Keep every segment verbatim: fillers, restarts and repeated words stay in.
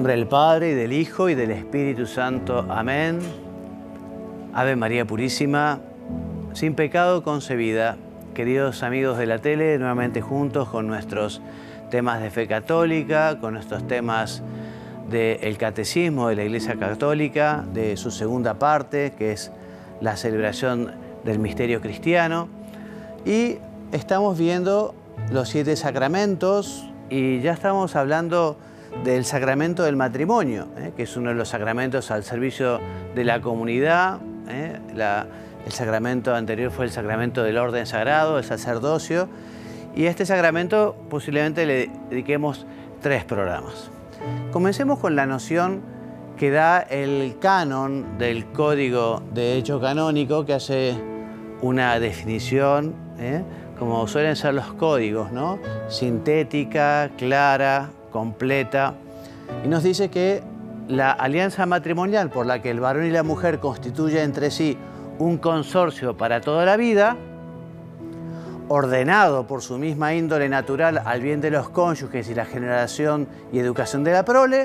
nombre del Padre, y del Hijo, y del Espíritu Santo. Amén. Ave María Purísima, sin pecado concebida. Queridos amigos de la tele, nuevamente juntos con nuestros temas de fe católica, con nuestros temas del Catecismo de la Iglesia Católica, de su segunda parte, que es la celebración del misterio cristiano. Y estamos viendo los siete sacramentos y ya estamos hablando del sacramento del matrimonio, ¿eh? que es uno de los sacramentos al servicio de la comunidad. ¿eh? La, el sacramento anterior fue el sacramento del orden sagrado, el sacerdocio, y a este sacramento posiblemente le dediquemos tres programas. Comencemos con la noción que da el canon del Código de Hecho Canónico, que hace una definición, ¿eh? como suelen ser los códigos, ¿no? Sintética, clara, completa, y nos dice que la alianza matrimonial por la que el varón y la mujer constituyen entre sí un consorcio para toda la vida, ordenado por su misma índole natural al bien de los cónyuges y la generación y educación de la prole,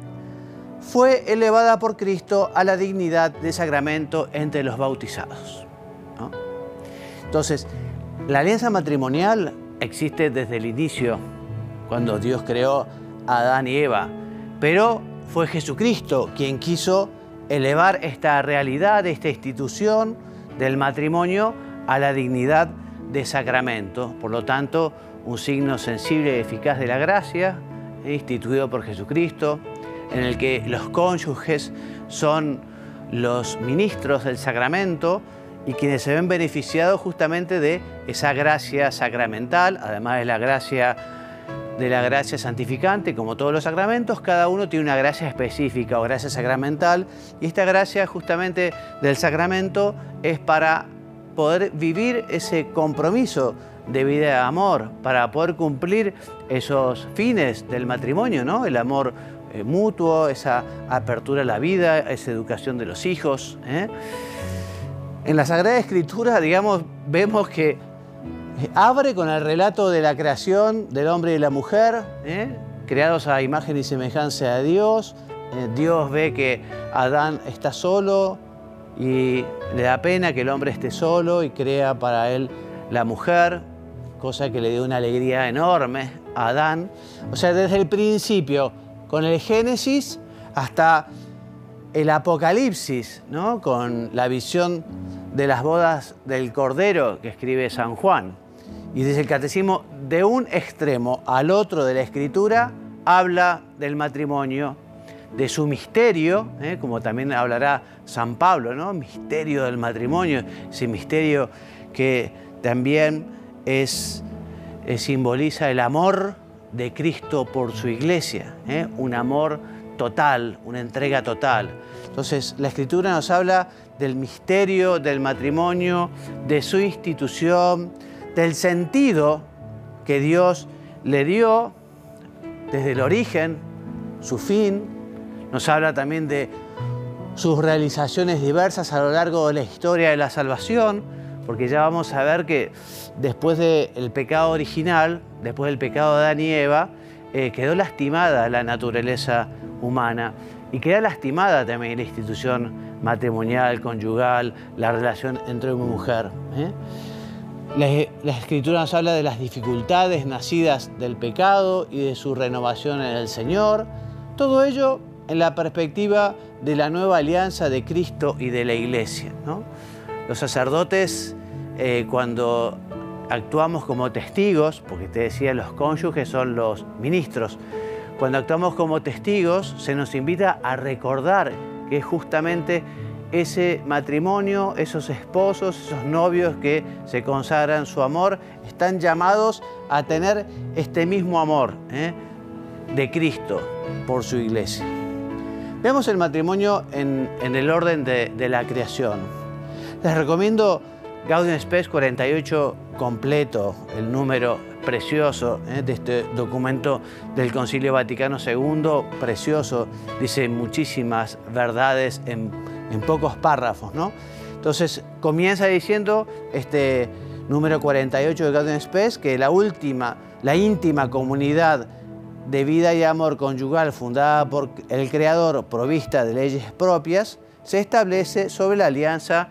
fue elevada por Cristo a la dignidad de sacramento entre los bautizados, ¿no? Entonces, la alianza matrimonial existe desde el inicio, cuando Dios creó a Adán y Eva, pero fue Jesucristo quien quiso elevar esta realidad, esta institución del matrimonio a la dignidad de sacramento. Por lo tanto, un signo sensible y eficaz de la gracia, instituido por Jesucristo, en el que los cónyuges son los ministros del sacramento y quienes se ven beneficiados justamente de esa gracia sacramental, además de la gracia de la gracia santificante. Como todos los sacramentos, cada uno tiene una gracia específica o gracia sacramental, y esta gracia justamente del sacramento es para poder vivir ese compromiso de vida de amor, para poder cumplir esos fines del matrimonio, ¿no? El amor eh, mutuo, esa apertura a la vida, esa educación de los hijos, ¿eh? En la Sagrada Escritura, digamos, vemos que abre con el relato de la creación del hombre y la mujer, ¿eh? creados a imagen y semejanza de Dios. Eh, Dios ve que Adán está solo y le da pena que el hombre esté solo y crea para él la mujer, cosa que le dio una alegría enorme a Adán. O sea, desde el principio, con el Génesis hasta el Apocalipsis, ¿no? Con la visión de las bodas del Cordero que escribe San Juan. Y desde el Catecismo, de un extremo al otro de la Escritura, habla del matrimonio, de su misterio, ¿eh? como también hablará San Pablo, ¿no? Misterio del matrimonio, ese misterio que también es, es, simboliza el amor de Cristo por su Iglesia, ¿eh? un amor total, una entrega total. Entonces, la Escritura nos habla del misterio del matrimonio, de su institución, del sentido que Dios le dio desde el origen, su fin. Nos habla también de sus realizaciones diversas a lo largo de la historia de la salvación, porque ya vamos a ver que después del pecado original, después del pecado de Adán y Eva, eh, quedó lastimada la naturaleza humana y queda lastimada también la institución matrimonial, conyugal, la relación entre hombre y mujer, ¿eh? La, la Escritura nos habla de las dificultades nacidas del pecado y de su renovación en el Señor. Todo ello en la perspectiva de la nueva alianza de Cristo y de la Iglesia, ¿no? Los sacerdotes, eh, cuando actuamos como testigos, porque te decía, los cónyuges son los ministros, cuando actuamos como testigos se nos invita a recordar que es justamente ese matrimonio, esos esposos, esos novios que se consagran su amor, están llamados a tener este mismo amor, ¿eh? de Cristo por su Iglesia. Veamos el matrimonio en, en el orden de, de la creación. Les recomiendo Gaudium Spes cuarenta y ocho completo, el número precioso ¿eh? de este documento del Concilio Vaticano segundo, precioso, dice muchísimas verdades en, en pocos párrafos, ¿no? Entonces comienza diciendo este número cuarenta y ocho de Gaudium Spes que la última, la íntima comunidad de vida y amor conyugal fundada por el Creador, provista de leyes propias, se establece sobre la alianza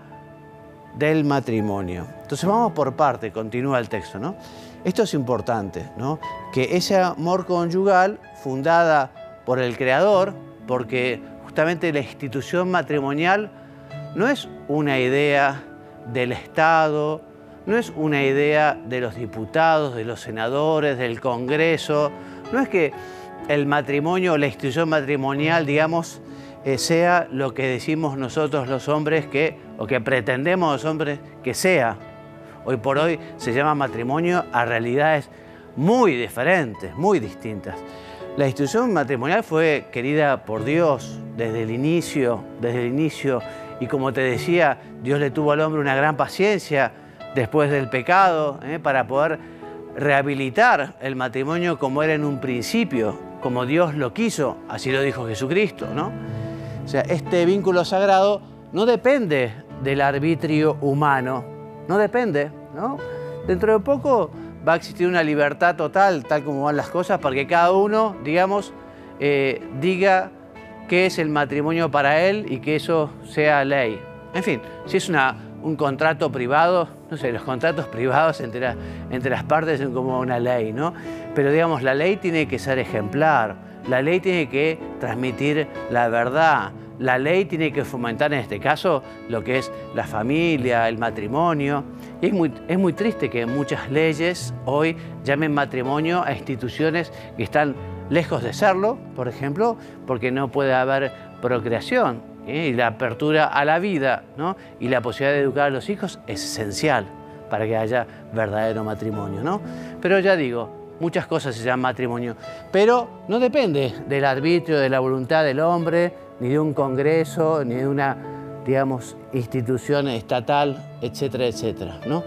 del matrimonio. Entonces vamos por parte, continúa el texto, ¿no? Esto es importante, ¿no? Que ese amor conyugal fundada por el Creador, porque justamente la institución matrimonial no es una idea del Estado, no es una idea de los diputados, de los senadores, del Congreso. No es que el matrimonio o la institución matrimonial, digamos, eh, sea lo que decimos nosotros los hombres que, o que pretendemos los hombres que sea. Hoy por hoy se llama matrimonio a realidades muy diferentes, muy distintas. La institución matrimonial fue querida por Dios desde el inicio, desde el inicio, y como te decía, Dios le tuvo al hombre una gran paciencia después del pecado, ¿eh? para poder rehabilitar el matrimonio como era en un principio, como Dios lo quiso, así lo dijo Jesucristo, ¿no? O sea, este vínculo sagrado no depende del arbitrio humano, no depende, ¿no? Dentro de poco va a existir una libertad total, tal como van las cosas, para que cada uno, digamos, eh, diga qué es el matrimonio para él y que eso sea ley. En fin, si es una, un contrato privado, no sé, los contratos privados entre, la, entre las partes son como una ley, ¿no? Pero digamos, la ley tiene que ser ejemplar, la ley tiene que transmitir la verdad, la ley tiene que fomentar en este caso lo que es la familia, el matrimonio. Y es muy, es muy triste que muchas leyes hoy llamen matrimonio a instituciones que están lejos de serlo, por ejemplo, porque no puede haber procreación. ¿eh? Y la apertura a la vida, ¿no? Y la posibilidad de educar a los hijos es esencial para que haya verdadero matrimonio, ¿no? Pero ya digo, muchas cosas se llaman matrimonio, pero no depende del arbitrio, de la voluntad del hombre, ni de un congreso, ni de una, digamos, institución estatal, etcétera, etcétera, ¿no?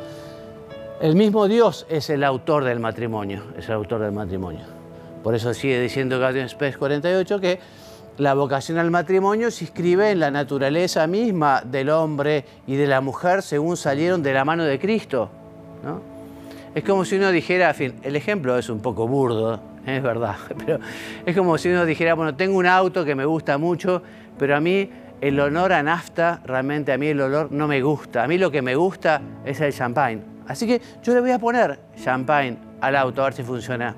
El mismo Dios es el autor del matrimonio, es el autor del matrimonio. Por eso sigue diciendo Gaudium Spes cuarenta y ocho que la vocación al matrimonio se inscribe en la naturaleza misma del hombre y de la mujer según salieron de la mano de Cristo, ¿no? Es como si uno dijera, en fin, el ejemplo es un poco burdo, es verdad, pero es como si uno dijera, bueno, tengo un auto que me gusta mucho, pero a mí el olor a nafta, realmente a mí el olor no me gusta. A mí lo que me gusta es el champagne. Así que yo le voy a poner champagne al auto a ver si funciona.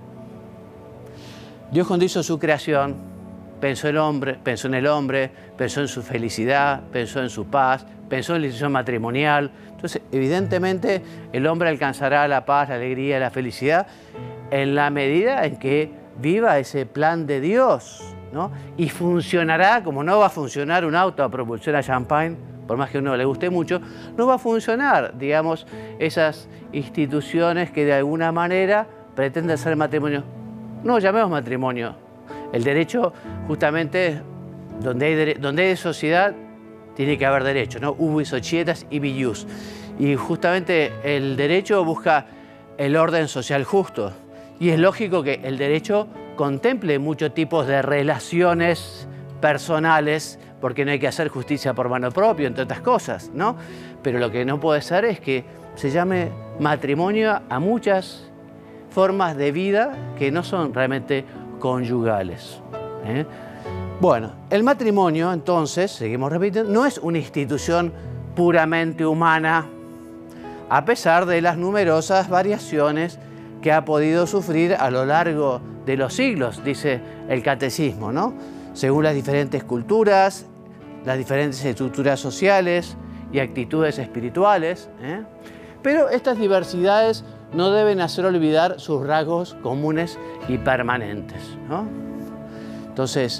Dios cuando hizo su creación, pensó, el hombre, pensó en el hombre, pensó en su felicidad, pensó en su paz, pensó en la institución matrimonial. Entonces, evidentemente, el hombre alcanzará la paz, la alegría, la felicidad en la medida en que viva ese plan de Dios, ¿no? Y funcionará, como no va a funcionar un auto a propulsión a champagne, por más que a uno le guste mucho, no va a funcionar, digamos, esas instituciones que de alguna manera pretenden ser matrimonio. No llamemos matrimonio. El derecho, justamente, donde hay, donde hay sociedad, tiene que haber derecho, ¿no? Ubi societas y ius. Y justamente el derecho busca el orden social justo. Y es lógico que el derecho contemple muchos tipos de relaciones personales, porque no hay que hacer justicia por mano propia, entre otras cosas, ¿no? Pero lo que no puede ser es que se llame matrimonio a muchas formas de vida que no son realmente conyugales, ¿eh? Bueno, el matrimonio, entonces, seguimos repitiendo, no es una institución puramente humana, a pesar de las numerosas variaciones que ha podido sufrir a lo largo de los siglos, dice el catecismo, ¿no? Según las diferentes culturas, las diferentes estructuras sociales y actitudes espirituales, ¿eh? Pero estas diversidades no deben hacer olvidar sus rasgos comunes y permanentes, ¿no? Entonces,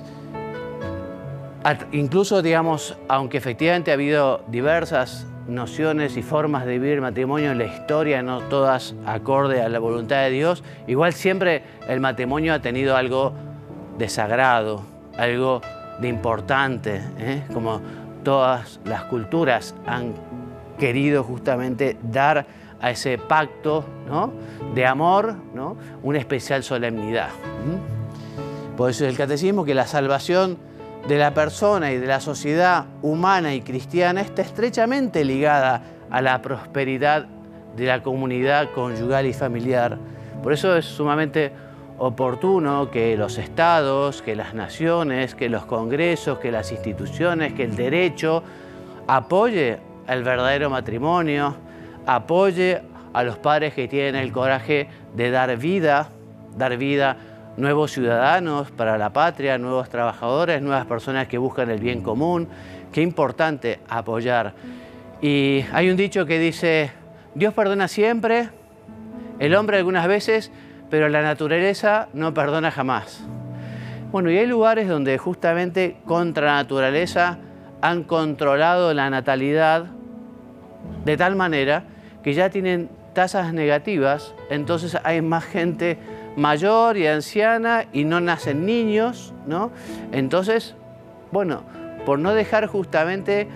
incluso, digamos, aunque efectivamente ha habido diversas nociones y formas de vivir el matrimonio en la historia, no todas acorde a la voluntad de Dios, igual siempre el matrimonio ha tenido algo de sagrado, algo de importante, ¿eh? Como todas las culturas han querido justamente dar a ese pacto, ¿no?, de amor, ¿no?, una especial solemnidad. ¿Mm? Por eso es el catecismo que la salvación de la persona y de la sociedad humana y cristiana está estrechamente ligada a la prosperidad de la comunidad conyugal y familiar. Por eso es sumamente oportuno que los estados, que las naciones, que los congresos, que las instituciones, que el derecho apoye el verdadero matrimonio, apoye a los padres que tienen el coraje de dar vida, dar vida, nuevos ciudadanos para la patria, nuevos trabajadores, nuevas personas que buscan el bien común. Qué importante apoyar. Y hay un dicho que dice, Dios perdona siempre, el hombre algunas veces, pero la naturaleza no perdona jamás. Bueno, y hay lugares donde justamente contra la naturaleza han controlado la natalidad de tal manera que ya tienen tasas negativas, entonces hay más gente mayor y anciana y no nacen niños, ¿no? Entonces, bueno, por no dejar justamente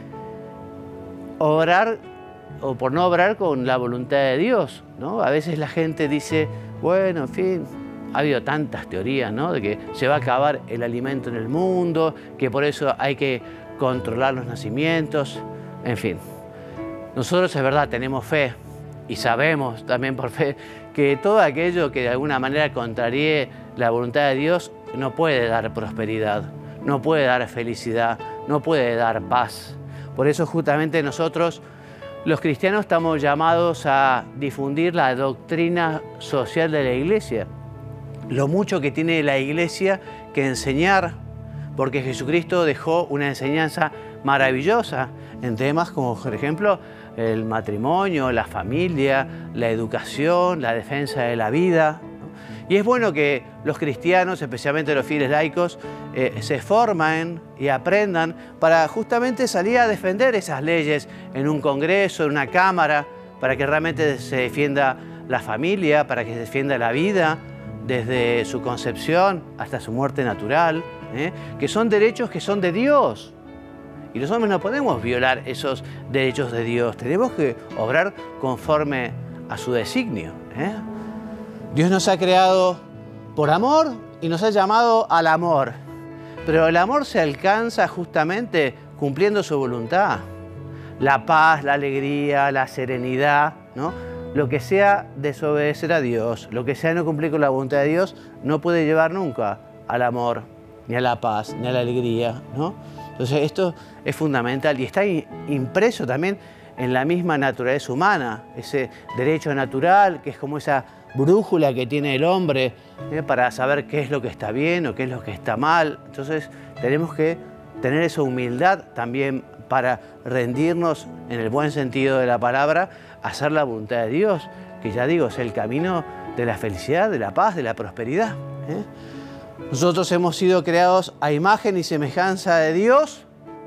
obrar o por no obrar con la voluntad de Dios, ¿no? A veces la gente dice, bueno, en fin, ha habido tantas teorías, ¿no? De que se va a acabar el alimento en el mundo, que por eso hay que controlar los nacimientos, en fin. Nosotros, es verdad, tenemos fe y sabemos también por fe que todo aquello que de alguna manera contraríe la voluntad de Dios no puede dar prosperidad, no puede dar felicidad, no puede dar paz. Por eso justamente nosotros, los cristianos, estamos llamados a difundir la doctrina social de la Iglesia. Lo mucho que tiene la Iglesia que enseñar, porque Jesucristo dejó una enseñanza maravillosa en temas como, por ejemplo, el matrimonio, la familia, la educación, la defensa de la vida. Y es bueno que los cristianos, especialmente los fieles laicos, eh, se formen y aprendan para justamente salir a defender esas leyes en un congreso, en una cámara, para que realmente se defienda la familia, para que se defienda la vida desde su concepción hasta su muerte natural, ¿eh? que son derechos que son de Dios. Y los hombres no podemos violar esos derechos de Dios, tenemos que obrar conforme a su designio, ¿eh? Dios nos ha creado por amor y nos ha llamado al amor, pero el amor se alcanza justamente cumpliendo su voluntad. La paz, la alegría, la serenidad, ¿no? Lo que sea desobedecer a Dios, lo que sea no cumplir con la voluntad de Dios, no puede llevar nunca al amor, ni a la paz, ni a la alegría, ¿no? Entonces esto es fundamental y está impreso también en la misma naturaleza humana, ese derecho natural que es como esa brújula que tiene el hombre ¿eh? para saber qué es lo que está bien o qué es lo que está mal. Entonces tenemos que tener esa humildad también para rendirnos en el buen sentido de la palabra, hacer la voluntad de Dios, que ya digo, es el camino de la felicidad, de la paz, de la prosperidad. ¿eh? Nosotros hemos sido creados a imagen y semejanza de Dios,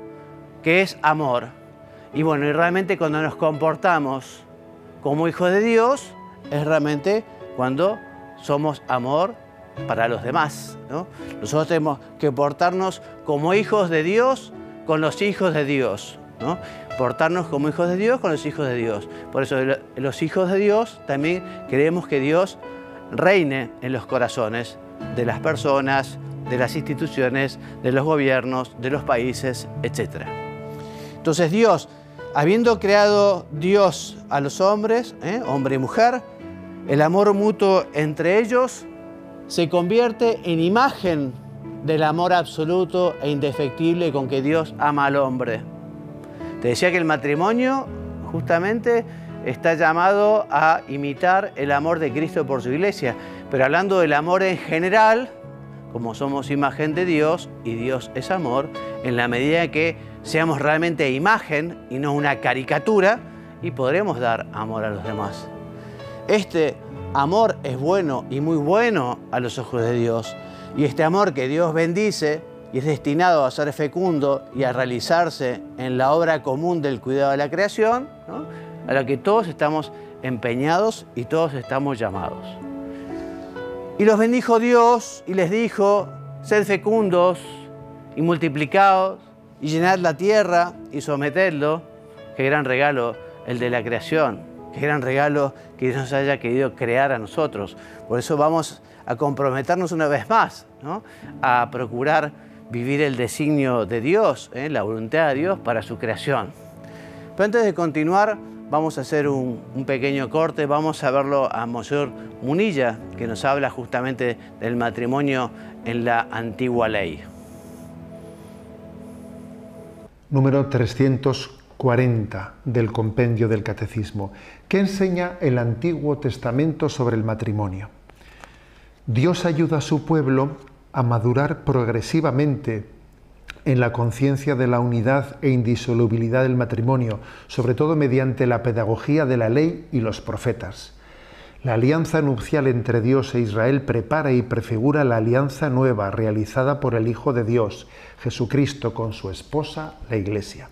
que es amor. Y bueno, y realmente cuando nos comportamos como hijos de Dios, es realmente cuando somos amor para los demás, ¿no? Nosotros tenemos que portarnos como hijos de Dios con los hijos de Dios, ¿no? Portarnos como hijos de Dios con los hijos de Dios. Por eso los hijos de Dios también queremos que Dios reine en los corazones de las personas, de las instituciones, de los gobiernos, de los países, etcétera. Entonces Dios, habiendo creado Dios a los hombres, ¿eh? hombre y mujer, el amor mutuo entre ellos se convierte en imagen del amor absoluto e indefectible con que Dios ama al hombre. Te decía que el matrimonio justamente está llamado a imitar el amor de Cristo por su iglesia, pero hablando del amor en general, como somos imagen de Dios y Dios es amor, en la medida que seamos realmente imagen y no una caricatura, y podremos dar amor a los demás. Este amor es bueno y muy bueno a los ojos de Dios, y este amor que Dios bendice y es destinado a ser fecundo y a realizarse en la obra común del cuidado de la creación, ¿no? a la que todos estamos empeñados y todos estamos llamados. Y los bendijo Dios y les dijo, sed fecundos y multiplicaos y llenad la tierra y sometedlo. Qué gran regalo el de la creación, qué gran regalo que Dios nos haya querido crear a nosotros. Por eso vamos a comprometernos una vez más, ¿no? a procurar vivir el designio de Dios, ¿eh? la voluntad de Dios para su creación. Pero antes de continuar, vamos a hacer un, un pequeño corte, vamos a verlo a Monseñor Munilla, que nos habla justamente del matrimonio en la antigua ley. Número trescientos cuarenta del Compendio del Catecismo. ¿Qué enseña el Antiguo Testamento sobre el matrimonio? Dios ayuda a su pueblo a madurar progresivamente en la conciencia de la unidad e indisolubilidad del matrimonio, sobre todo mediante la pedagogía de la ley y los profetas. La alianza nupcial entre Dios e Israel prepara y prefigura la alianza nueva realizada por el Hijo de Dios, Jesucristo, con su esposa, la Iglesia.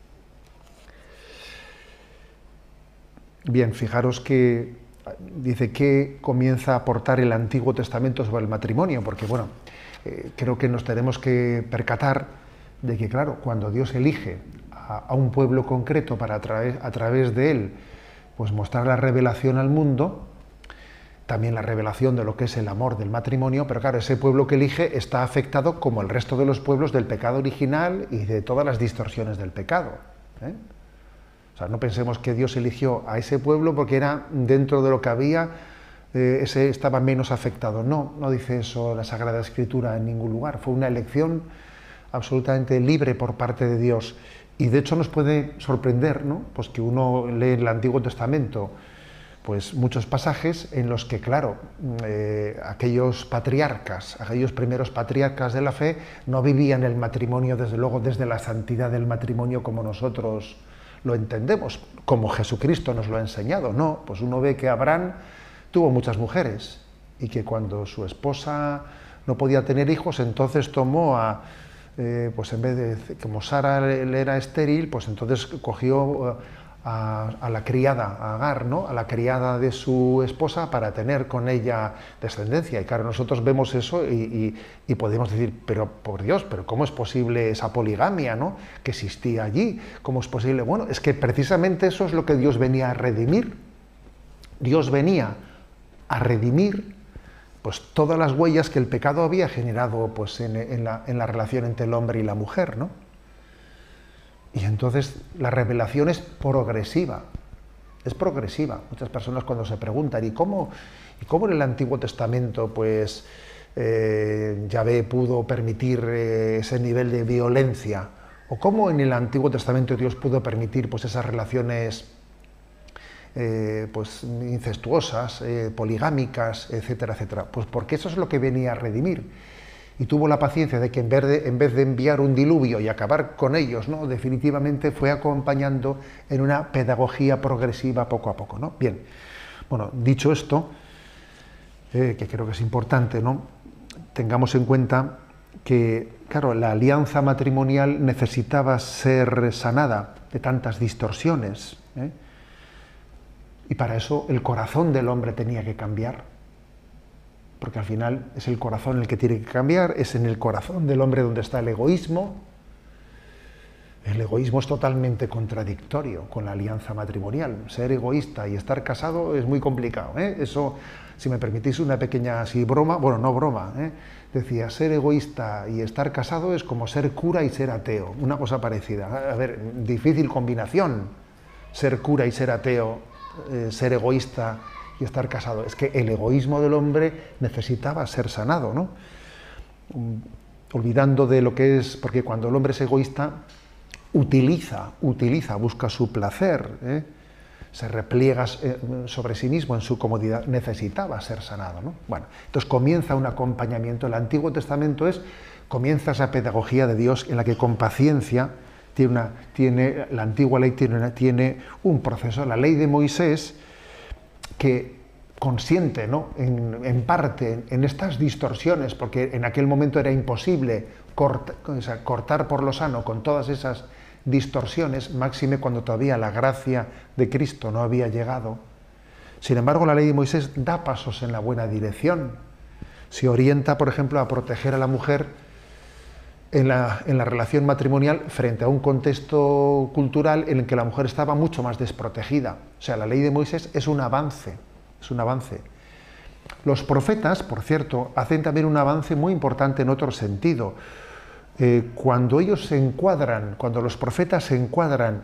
Bien, fijaros que dice que comienza a aportar el Antiguo Testamento sobre el matrimonio, porque bueno, eh, creo que nos tenemos que percatar de que, claro, cuando Dios elige a, a un pueblo concreto para a través, a través de él, pues mostrar la revelación al mundo, también la revelación de lo que es el amor del matrimonio, pero claro, ese pueblo que elige está afectado, como el resto de los pueblos, del pecado original y de todas las distorsiones del pecado, ¿eh? O sea, no pensemos que Dios eligió a ese pueblo porque era dentro de lo que había, eh, ese estaba menos afectado. No, no dice eso la Sagrada Escritura en ningún lugar. Fue una elección absolutamente libre por parte de Dios. Y de hecho nos puede sorprender, ¿no? Pues que uno lee en el Antiguo Testamento pues muchos pasajes en los que, claro, eh, aquellos patriarcas, aquellos primeros patriarcas de la fe no vivían el matrimonio, desde luego, desde la santidad del matrimonio como nosotros lo entendemos, como Jesucristo nos lo ha enseñado. No, pues uno ve que Abraham tuvo muchas mujeres y que cuando su esposa no podía tener hijos, entonces tomó a, eh, pues en vez de, como Sara le era estéril, pues entonces cogió a, a la criada, a Agar, ¿no? A la criada de su esposa para tener con ella descendencia. Y claro, nosotros vemos eso y, y, y podemos decir, pero por Dios, pero ¿cómo es posible esa poligamia, ¿no? Que existía allí? ¿Cómo es posible? Bueno, es que precisamente eso es lo que Dios venía a redimir. Dios venía a redimir pues todas las huellas que el pecado había generado pues, en, en, la, en la relación entre el hombre y la mujer, ¿no? Y entonces la revelación es progresiva, es progresiva. Muchas personas cuando se preguntan, ¿y cómo, y cómo en el Antiguo Testamento pues, eh, Yahvé pudo permitir eh, ese nivel de violencia? ¿O cómo en el Antiguo Testamento Dios pudo permitir pues, esas relaciones eh, pues, incestuosas, eh, poligámicas, etcétera, etcétera? Pues porque eso es lo que venía a redimir. Y tuvo la paciencia de que en vez de, en vez de enviar un diluvio y acabar con ellos, ¿no? Definitivamente fue acompañando en una pedagogía progresiva poco a poco, ¿no? Bien, bueno, dicho esto, eh, que creo que es importante, ¿no? Tengamos en cuenta que, claro, la alianza matrimonial necesitaba ser sanada de tantas distorsiones, ¿eh? Y para eso el corazón del hombre tenía que cambiar. Porque al final es el corazón el que tiene que cambiar, es en el corazón del hombre donde está el egoísmo. El egoísmo es totalmente contradictorio con la alianza matrimonial. Ser egoísta y estar casado es muy complicado, ¿eh? Eso, si me permitís una pequeña así broma, bueno, no broma, ¿eh? Decía, ser egoísta y estar casado es como ser cura y ser ateo, una cosa parecida. A ver, difícil combinación, ser cura y ser ateo, eh, ser egoísta y estar casado. Es que el egoísmo del hombre necesitaba ser sanado, ¿no? Olvidando de lo que es, porque cuando el hombre es egoísta, utiliza, utiliza, busca su placer, ¿eh? Se repliega sobre sí mismo en su comodidad, necesitaba ser sanado, ¿no? Bueno, entonces comienza un acompañamiento. El Antiguo Testamento es, comienza esa pedagogía de Dios en la que con paciencia tiene, una, tiene la antigua ley tiene, una, tiene un proceso. La ley de Moisés, que consiente, ¿no? en, en parte en, en estas distorsiones, porque en aquel momento era imposible corta, o sea, cortar por lo sano con todas esas distorsiones, máxime cuando todavía la gracia de Cristo no había llegado. Sin embargo, la ley de Moisés da pasos en la buena dirección. Se orienta, por ejemplo, a proteger a la mujer en la, en la relación matrimonial frente a un contexto cultural en el que la mujer estaba mucho más desprotegida. O sea, la ley de Moisés es un avance, es un avance. Los profetas, por cierto, hacen también un avance muy importante en otro sentido. Eh, cuando ellos se encuadran, cuando los profetas se encuadran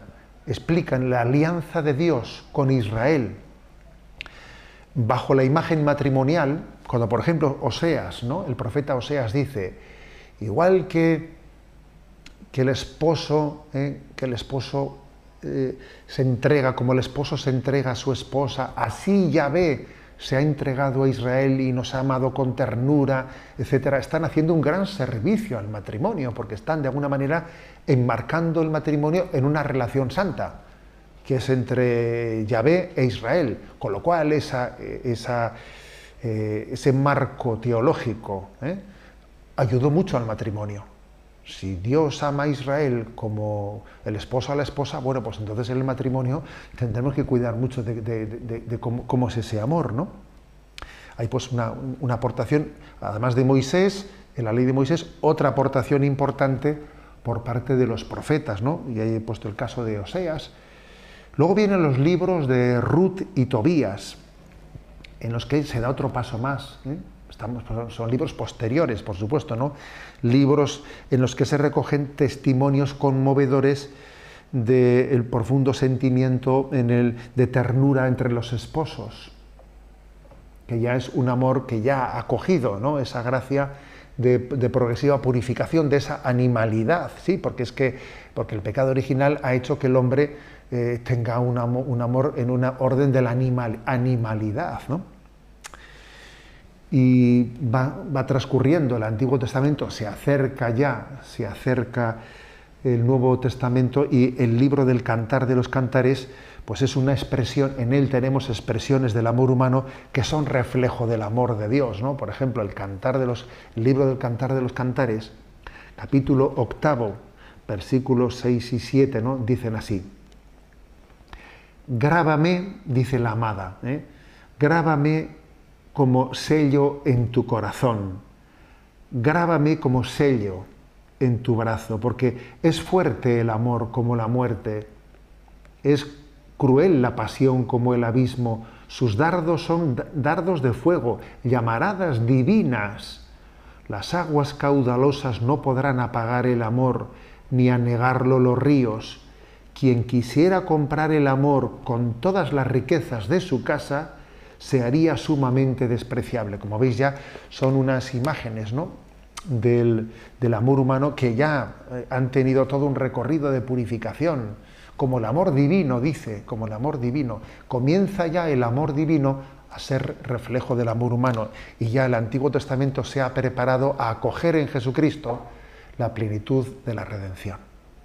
explican la alianza de Dios con Israel bajo la imagen matrimonial, cuando por ejemplo Oseas, ¿no? El profeta Oseas dice, igual que, que el esposo, ¿eh? que el esposo eh, se entrega, como el esposo se entrega a su esposa, así Yahvé se ha entregado a Israel y nos ha amado con ternura, etcétera. Están haciendo un gran servicio al matrimonio, porque están de alguna manera enmarcando el matrimonio en una relación santa, que es entre Yahvé e Israel, con lo cual esa, esa, eh, ese marco teológico ¿eh? ayudó mucho al matrimonio. Si Dios ama a Israel como el esposo a la esposa, bueno, pues entonces en el matrimonio tendremos que cuidar mucho de, de, de, de cómo, cómo es ese amor, ¿no? Hay pues una, una aportación, además de Moisés, en la ley de Moisés, otra aportación importante por parte de los profetas, ¿no? Y ahí he puesto el caso de Oseas. Luego vienen los libros de Ruth y Tobías, en los que se da otro paso más, ¿eh? Estamos, son libros posteriores, por supuesto, ¿no? Libros en los que se recogen testimonios conmovedores del profundo sentimiento en el, de ternura entre los esposos, que ya es un amor que ya ha acogido, ¿no? Esa gracia de, de progresiva purificación de esa animalidad, ¿sí? Porque es que porque el pecado original ha hecho que el hombre eh, tenga un amor, un amor en una orden de la animal, animalidad, ¿no? Y va, va transcurriendo el Antiguo Testamento, se acerca ya, se acerca el Nuevo Testamento, y el libro del Cantar de los Cantares, pues es una expresión, en él tenemos expresiones del amor humano que son reflejo del amor de Dios, ¿no? Por ejemplo, el, cantar de los, el libro del Cantar de los Cantares, capítulo octavo, versículos seis y siete, ¿no? Dicen así: grábame, dice la amada, ¿eh? grábame como sello en tu corazón, grábame como sello en tu brazo, porque es fuerte el amor como la muerte, es cruel la pasión como el abismo, sus dardos son dardos de fuego, llamaradas divinas. Las aguas caudalosas no podrán apagar el amor, ni anegarlo los ríos. Quien quisiera comprar el amor con todas las riquezas de su casa, se haría sumamente despreciable. Como veis, ya son unas imágenes, ¿no? del, del amor humano que ya eh, han tenido todo un recorrido de purificación, como el amor divino, dice, como el amor divino. Comienza ya el amor divino a ser reflejo del amor humano, y ya el Antiguo Testamento se ha preparado a acoger en Jesucristo la plenitud de la redención.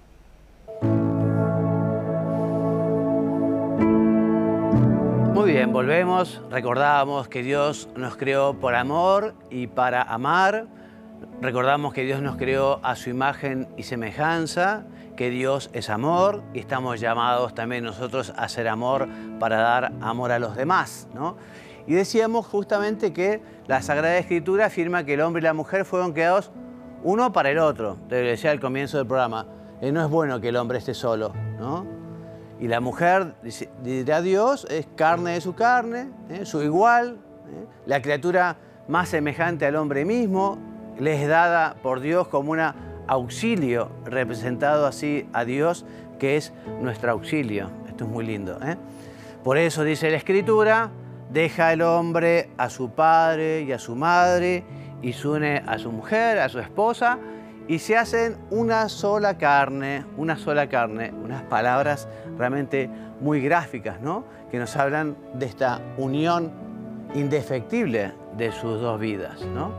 Muy bien, volvemos. Recordábamos que Dios nos creó por amor y para amar. Recordamos que Dios nos creó a su imagen y semejanza, que Dios es amor, y estamos llamados también nosotros a hacer amor para dar amor a los demás, ¿no? Y decíamos justamente que la Sagrada Escritura afirma que el hombre y la mujer fueron creados uno para el otro. Te lo decía al comienzo del programa, eh, no es bueno que el hombre esté solo, ¿no? Y la mujer, dirá Dios, es carne de su carne, ¿eh? su igual, ¿eh? la criatura más semejante al hombre mismo, le es dada por Dios como un auxilio, representado así a Dios, que es nuestro auxilio. Esto es muy lindo, ¿eh? Por eso dice la Escritura, deja el hombre a su padre y a su madre, y se une a su mujer, a su esposa, y se hacen una sola carne, una sola carne, unas palabras realmente muy gráficas, ¿no? Que nos hablan de esta unión indefectible de sus dos vidas, ¿no?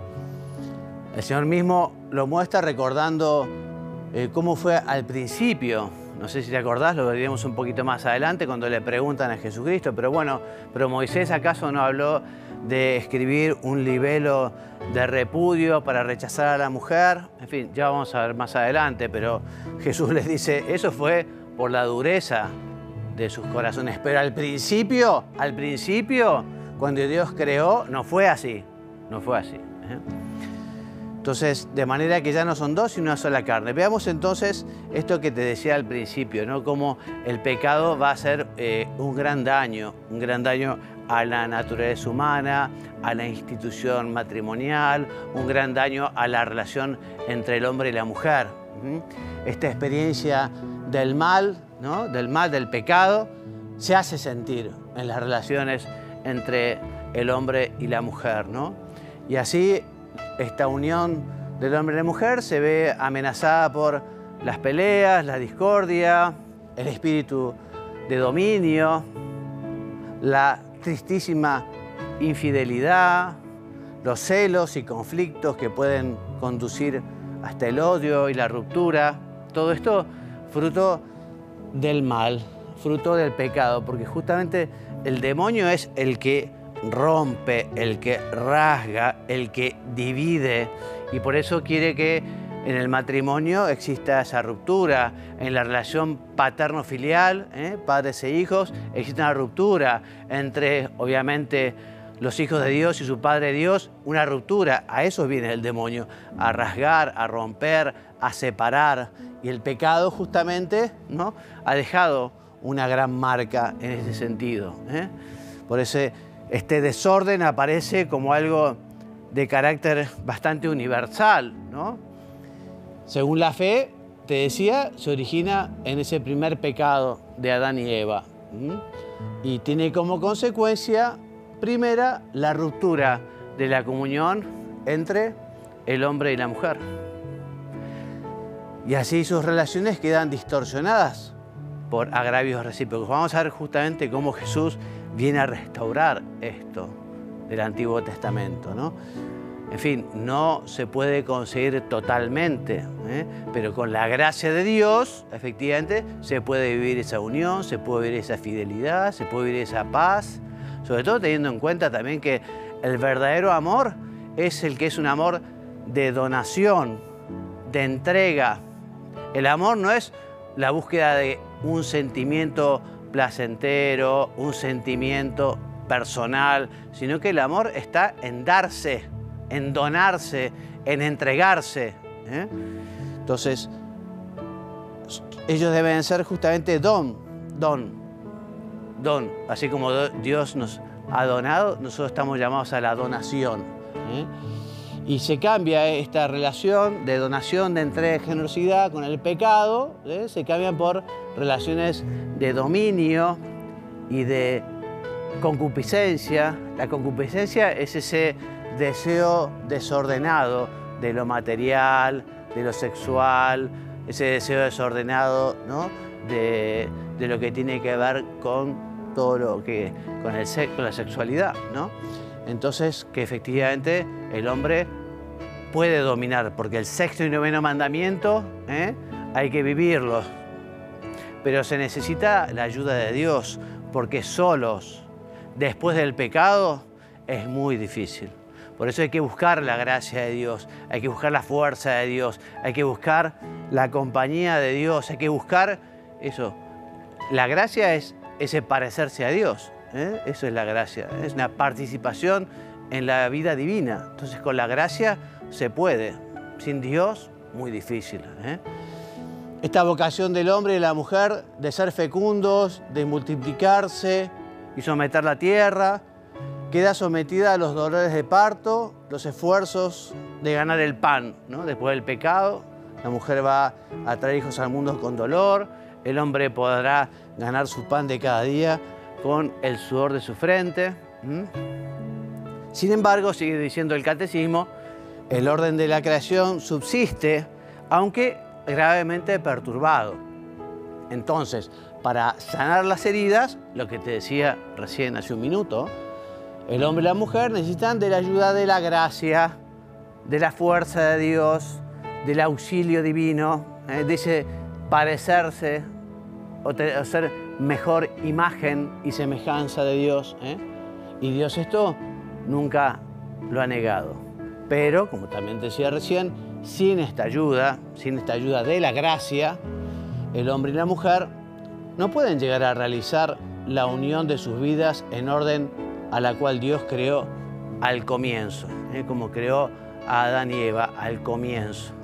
El Señor mismo lo muestra recordando eh, cómo fue al principio. No sé si te acordás, lo veremos un poquito más adelante cuando le preguntan a Jesucristo, pero bueno, ¿pero Moisés acaso no habló de escribir un libelo de repudio para rechazar a la mujer? En fin, ya vamos a ver más adelante, pero Jesús les dice, eso fue por la dureza de sus corazones. Pero al principio, al principio, cuando Dios creó, no fue así, no fue así, ¿eh? Entonces, de manera que ya no son dos, sino una sola carne. Veamos entonces esto que te decía al principio, ¿no? Cómo el pecado va a hacer eh, un gran daño, un gran daño a la naturaleza humana, a la institución matrimonial, un gran daño a la relación entre el hombre y la mujer. Esta experiencia del mal, ¿no? del mal, del pecado, se hace sentir en las relaciones entre el hombre y la mujer, ¿no? Y así esta unión del hombre y la mujer se ve amenazada por las peleas, la discordia, el espíritu de dominio, la tristísima infidelidad, los celos y conflictos que pueden conducir hasta el odio y la ruptura. Todo esto fruto del mal, fruto del pecado, porque justamente el demonio es el que rompe, el que rasga, el que divide, y por eso quiere que en el matrimonio exista esa ruptura. En la relación paterno-filial, ¿eh? padres e hijos, existe una ruptura entre, obviamente, los hijos de Dios y su Padre Dios, una ruptura. A eso viene el demonio, a rasgar, a romper, a separar. Y el pecado justamente, ¿no? ha dejado una gran marca en ese sentido. ¿eh? Por eso este desorden aparece como algo de carácter bastante universal, ¿no? Según la fe, te decía, se origina en ese primer pecado de Adán y Eva. ¿Mm? Y tiene como consecuencia, primera, la ruptura de la comunión entre el hombre y la mujer. Y así sus relaciones quedan distorsionadas por agravios recíprocos. Vamos a ver justamente cómo Jesús viene a restaurar esto del Antiguo Testamento, ¿no? En fin, no se puede conseguir totalmente, ¿eh? pero con la gracia de Dios, efectivamente, se puede vivir esa unión, se puede vivir esa fidelidad, se puede vivir esa paz, sobre todo teniendo en cuenta también que el verdadero amor es el que es un amor de donación, de entrega. El amor no es la búsqueda de un sentimiento placentero, un sentimiento personal, sino que el amor está en darse, en donarse, en entregarse. ¿eh? Entonces, ellos deben ser justamente don, don, don. Así como Dios nos ha donado, nosotros estamos llamados a la donación. ¿eh? Y se cambia esta relación de donación, de entrega, de generosidad con el pecado, ¿eh? se cambian por relaciones de dominio y de concupiscencia. La concupiscencia es ese deseo desordenado de lo material, de lo sexual, ese deseo desordenado, ¿no? de, de lo que tiene que ver con todo lo que, con, el, con la sexualidad, ¿no? Entonces, que efectivamente el hombre puede dominar, porque el sexto y noveno mandamiento ¿eh? hay que vivirlos, pero se necesita la ayuda de Dios, porque solos, después del pecado, es muy difícil. Por eso hay que buscar la gracia de Dios, hay que buscar la fuerza de Dios, hay que buscar la compañía de Dios, hay que buscar eso. La gracia es ese parecerse a Dios, ¿eh? Eso es la gracia, es una participación en la vida divina. Entonces con la gracia se puede, sin Dios muy difícil. ¿eh? Esta vocación del hombre y de la mujer de ser fecundos, de multiplicarse y someter la tierra, queda sometida a los dolores de parto, los esfuerzos de ganar el pan, ¿no? Después del pecado, la mujer va a traer hijos al mundo con dolor, el hombre podrá ganar su pan de cada día con el sudor de su frente. ¿Mm? Sin embargo, sigue diciendo el catecismo, el orden de la creación subsiste, aunque gravemente perturbado. Entonces, para sanar las heridas, lo que te decía recién hace un minuto, el hombre y la mujer necesitan de la ayuda de la gracia, de la fuerza de Dios, del auxilio divino, eh, de ese parecerse o, te, o ser mejor imagen y semejanza de Dios. ¿eh? Y Dios esto nunca lo ha negado. Pero, como también te decía recién, sin esta ayuda, sin esta ayuda de la gracia, el hombre y la mujer no pueden llegar a realizar la unión de sus vidas en orden a la cual Dios creó al comienzo, ¿eh? como creó a Adán y Eva al comienzo.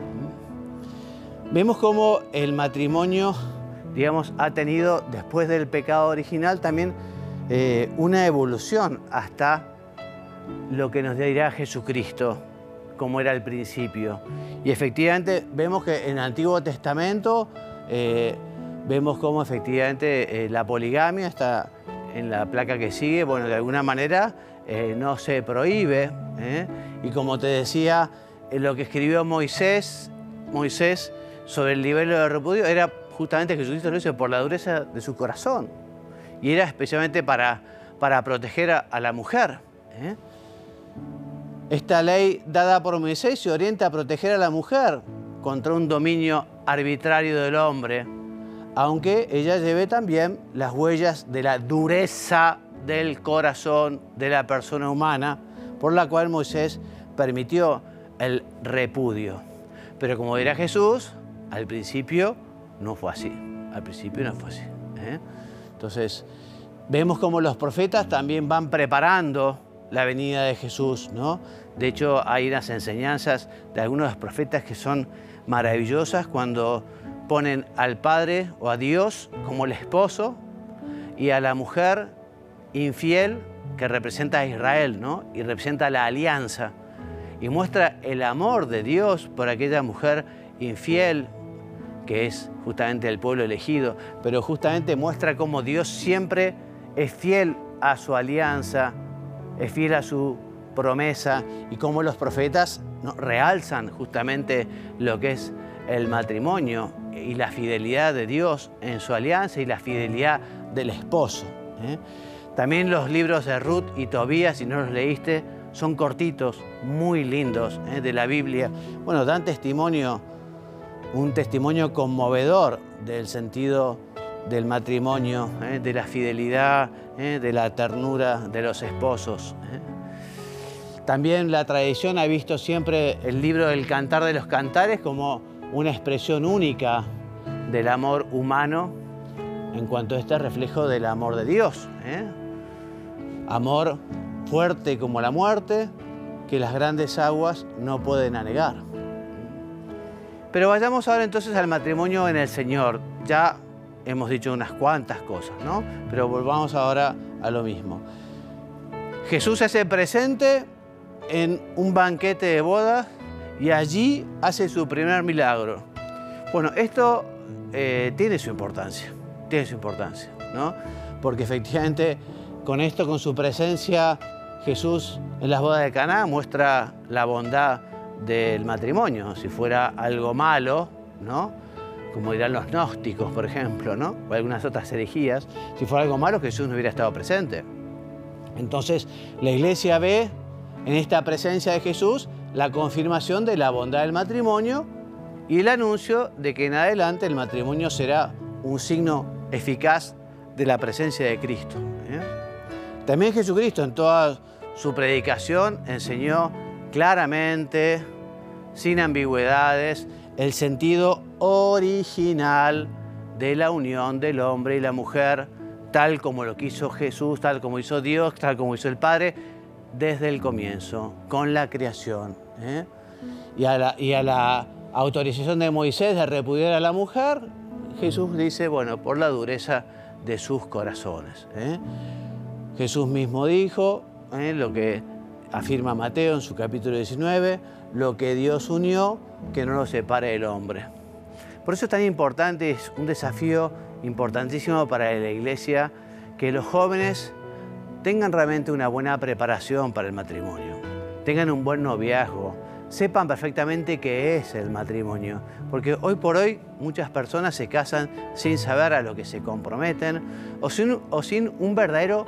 Vemos cómo el matrimonio, digamos, ha tenido, después del pecado original, también eh, una evolución hasta lo que nos dirá Jesucristo, como era al principio. Y efectivamente vemos que en el Antiguo Testamento, eh, vemos cómo efectivamente eh, la poligamia está en la placa que sigue, bueno, de alguna manera eh, no se prohíbe. ¿eh? Y como te decía, eh, lo que escribió Moisés, Moisés sobre el nivel de repudio era justamente que Jesucristo lo hizo por la dureza de su corazón. Y era especialmente para, para proteger a, a la mujer. ¿eh? Esta ley dada por Moisés se orienta a proteger a la mujer contra un dominio arbitrario del hombre, aunque ella lleve también las huellas de la dureza del corazón de la persona humana, por la cual Moisés permitió el repudio. Pero como dirá Jesús, al principio no fue así. Al principio no fue así. ¿eh? Entonces, vemos cómo los profetas también van preparando la venida de Jesús, ¿no? De hecho, hay unas enseñanzas de algunos de los profetas que son maravillosas cuando ponen al Padre o a Dios como el esposo y a la mujer infiel que representa a Israel, ¿no? Y representa la alianza. Y muestra el amor de Dios por aquella mujer infiel, que es justamente el pueblo elegido, pero justamente muestra cómo Dios siempre es fiel a su alianza, es fiel a su promesa, y cómo los profetas, ¿no? realzan justamente lo que es el matrimonio y la fidelidad de Dios en su alianza y la fidelidad del esposo. ¿eh? También los libros de Ruth y Tobías, si no los leíste, son cortitos, muy lindos, ¿eh? de la Biblia. Bueno, dan testimonio, un testimonio conmovedor del sentido del matrimonio, ¿eh? de la fidelidad, ¿eh? de la ternura de los esposos. ¿eh? También la tradición ha visto siempre el libro del Cantar de los Cantares como una expresión única del amor humano en cuanto a este reflejo del amor de Dios. ¿eh? Amor fuerte como la muerte, que las grandes aguas no pueden anegar. Pero vayamos ahora entonces al matrimonio en el Señor. Ya hemos dicho unas cuantas cosas, ¿no? Pero volvamos ahora a lo mismo. Jesús se hace presente en un banquete de bodas y allí hace su primer milagro. Bueno, esto eh, tiene su importancia, tiene su importancia, ¿no? Porque efectivamente con esto, con su presencia, Jesús en las bodas de Caná muestra la bondad del matrimonio. Si fuera algo malo, ¿no? Como dirán los gnósticos, por ejemplo, ¿no? O algunas otras herejías, si fuera algo malo, Jesús no hubiera estado presente. Entonces, la Iglesia ve en esta presencia de Jesús la confirmación de la bondad del matrimonio y el anuncio de que en adelante el matrimonio será un signo eficaz de la presencia de Cristo. ¿eh? También Jesucristo en toda su predicación enseñó claramente, sin ambigüedades, el sentido original de la unión del hombre y la mujer, tal como lo quiso Jesús, tal como hizo Dios, tal como hizo el Padre, desde el comienzo, con la creación. ¿eh? Y, a la, y a la autorización de Moisés de repudiar a la mujer, Jesús dice, bueno, por la dureza de sus corazones. ¿eh? Jesús mismo dijo, ¿eh? lo que afirma Mateo en su capítulo diecinueve, lo que Dios unió, que no lo separe el hombre. Por eso es tan importante, es un desafío importantísimo para la Iglesia, que los jóvenes tengan realmente una buena preparación para el matrimonio, tengan un buen noviazgo, sepan perfectamente qué es el matrimonio, porque hoy por hoy muchas personas se casan sin saber a lo que se comprometen o sin, o sin un verdadero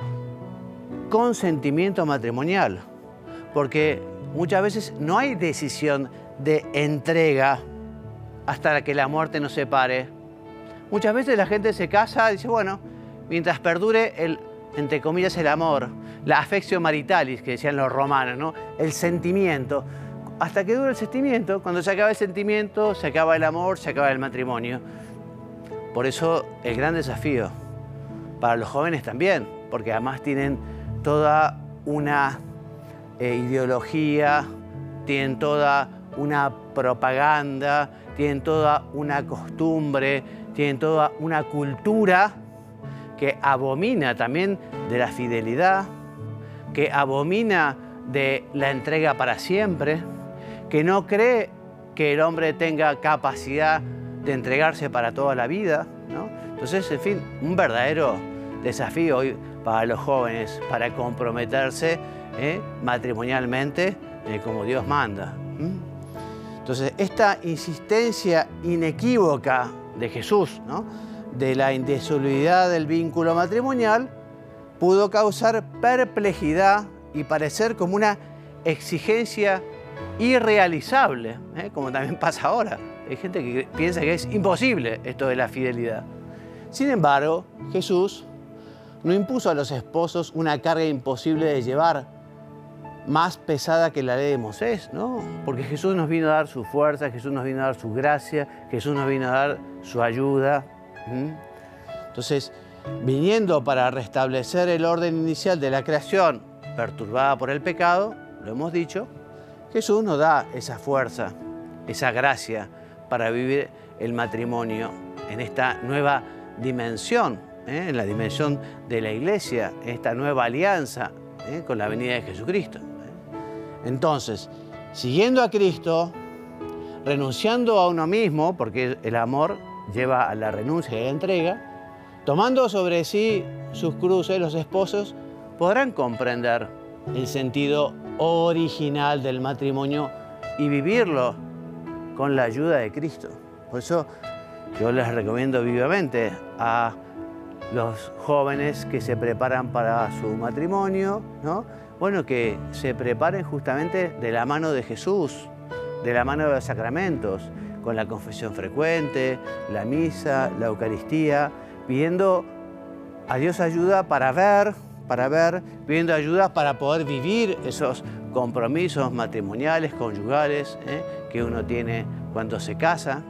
consentimiento matrimonial, porque muchas veces no hay decisión de entrega hasta que la muerte nos separe. Muchas veces la gente se casa y dice, bueno, mientras perdure el, entre comillas, el amor, la affectio maritalis, que decían los romanos, ¿no? El sentimiento. Hasta que dure el sentimiento, cuando se acaba el sentimiento, se acaba el amor, se acaba el matrimonio. Por eso el gran desafío para los jóvenes también, porque además tienen toda una eh, ideología, tienen toda una propaganda, tienen toda una costumbre, tienen toda una cultura que abomina también de la fidelidad, que abomina de la entrega para siempre, que no cree que el hombre tenga capacidad de entregarse para toda la vida. ¿no? Entonces, en fin, un verdadero desafío hoy para los jóvenes, para comprometerse ¿eh? matrimonialmente eh, como Dios manda. ¿Mm? Entonces, esta insistencia inequívoca de Jesús, ¿no? de la indisolubilidad del vínculo matrimonial, pudo causar perplejidad y parecer como una exigencia irrealizable, ¿eh? como también pasa ahora. Hay gente que piensa que es imposible esto de la fidelidad. Sin embargo, Jesús no impuso a los esposos una carga imposible de llevar, más pesada que la ley de Moisés, ¿no? Porque Jesús nos vino a dar su fuerza, Jesús nos vino a dar su gracia, Jesús nos vino a dar su ayuda. ¿Mm? Entonces, viniendo para restablecer el orden inicial de la creación perturbada por el pecado, lo hemos dicho, Jesús nos da esa fuerza, esa gracia para vivir el matrimonio en esta nueva dimensión, ¿eh? en la dimensión de la iglesia, en esta nueva alianza ¿eh? con la venida de Jesucristo. Entonces, siguiendo a Cristo, renunciando a uno mismo, porque el amor lleva a la renuncia y a la entrega, tomando sobre sí sus cruces, los esposos podrán comprender el sentido original del matrimonio y vivirlo con la ayuda de Cristo. Por eso yo les recomiendo vivamente a los jóvenes que se preparan para su matrimonio, ¿no? Bueno, que se preparen justamente de la mano de Jesús, de la mano de los sacramentos, con la confesión frecuente, la misa, la Eucaristía, pidiendo a Dios ayuda para ver, para ver, pidiendo ayuda para poder vivir esos compromisos matrimoniales, conyugales, ¿eh? que uno tiene cuando se casa.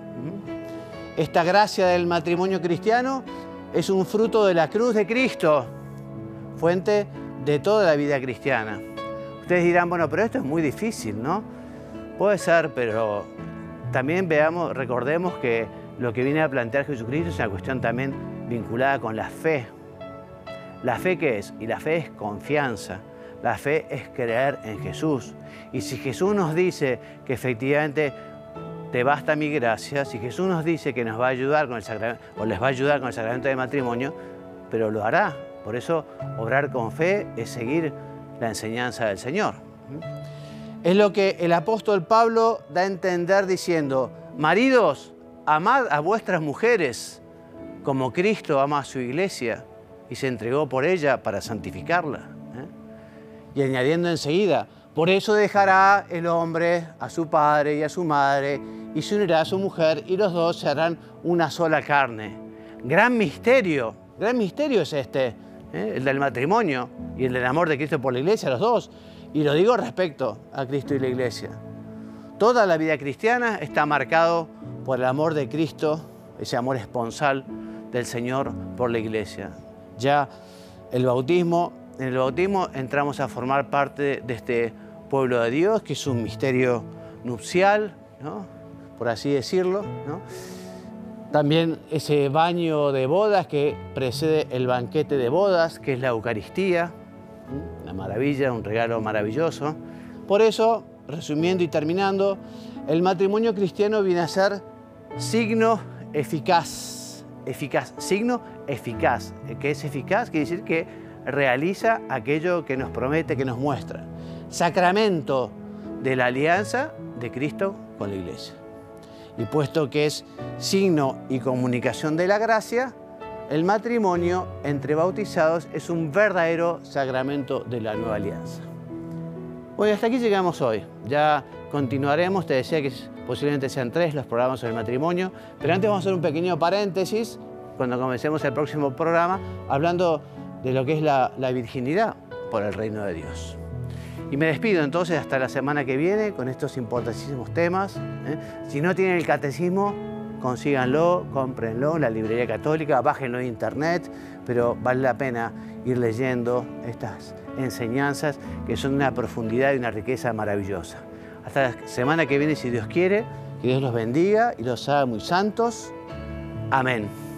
Esta gracia del matrimonio cristiano es un fruto de la cruz de Cristo, fuente de toda la vida cristiana. Ustedes dirán, bueno, pero esto es muy difícil, ¿no? Puede ser, pero también veamos, recordemos que lo que viene a plantear Jesucristo es una cuestión también vinculada con la fe. ¿La fe qué es? Y la fe es confianza. La fe es creer en Jesús. Y si Jesús nos dice que efectivamente te basta mi gracia, si Jesús nos dice que nos va a ayudar con el sacramento, o les va a ayudar con el sacramento de matrimonio, pero lo hará. Por eso, obrar con fe es seguir la enseñanza del Señor. Es lo que el apóstol Pablo da a entender diciendo, maridos, amad a vuestras mujeres como Cristo ama a su iglesia y se entregó por ella para santificarla. ¿eh? Y añadiendo enseguida, por eso dejará el hombre a su padre y a su madre y se unirá a su mujer y los dos se harán una sola carne. Gran misterio, gran misterio es este, ¿eh? el del matrimonio y el del amor de Cristo por la iglesia, los dos. Y lo digo respecto a Cristo y la iglesia. Toda la vida cristiana está marcado por el amor de Cristo, ese amor esponsal del Señor por la iglesia. Ya el bautismo, en el bautismo entramos a formar parte de este pueblo de Dios, que es un misterio nupcial, ¿no? por así decirlo, ¿no? También ese baño de bodas que precede el banquete de bodas, que es la Eucaristía, una maravilla, un regalo maravilloso. Por eso, resumiendo y terminando, el matrimonio cristiano viene a ser signo eficaz, eficaz, signo eficaz. ¿Qué es eficaz? Quiere decir que realiza aquello que nos promete, que nos muestra. Sacramento de la alianza de Cristo con la iglesia. Y puesto que es signo y comunicación de la gracia, el matrimonio entre bautizados es un verdadero sacramento de la nueva alianza. Bueno, hasta aquí llegamos hoy. Ya continuaremos, te decía que posiblemente sean tres los programas sobre el matrimonio, pero antes vamos a hacer un pequeño paréntesis cuando comencemos el próximo programa, hablando de lo que es la, la virginidad por el reino de Dios. Y me despido entonces hasta la semana que viene con estos importantísimos temas. ¿eh? Si no tienen el catecismo, consíganlo, cómprenlo en la librería católica, bájenlo en internet, pero vale la pena ir leyendo estas enseñanzas que son de una profundidad y una riqueza maravillosa. Hasta la semana que viene, si Dios quiere, que Dios los bendiga y los haga muy santos. Amén.